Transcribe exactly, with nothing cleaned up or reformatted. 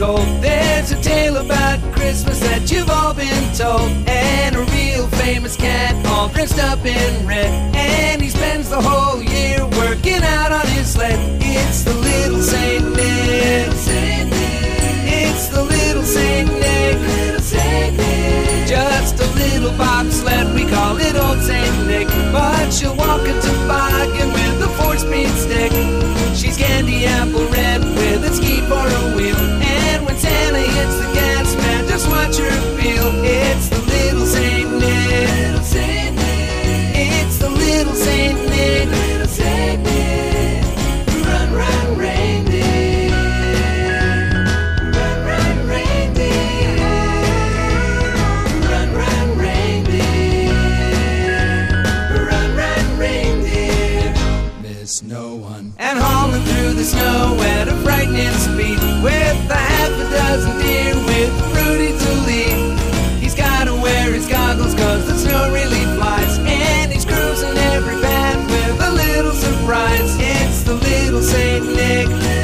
told. There's a tale about Christmas that you've all been told, and a real famous cat all dressed up in red, and he spends the whole year working out on his sled. It's the little Saint Nick. It's the little Saint Nick. Just a little bobsled, we call it Old Saint Nick. But she'll walk a toboggan with a four-speed stick. She's candy apple red with a ski for a wheel, and when Santa hits the gas, man, just watch her feel. It's the little Saint Nick. It's the little Saint Nick. Run, run, reindeer. Run, run, reindeer. Run, run, reindeer. Run, run, reindeer. Miss no one. And hauling through the snow at a frightening speed, with a half a dozen deer with Rudy to lead. He's gotta wear his goggles cause the snow really flies, and he's cruising every path with a little surprise. It's the little Saint Nick.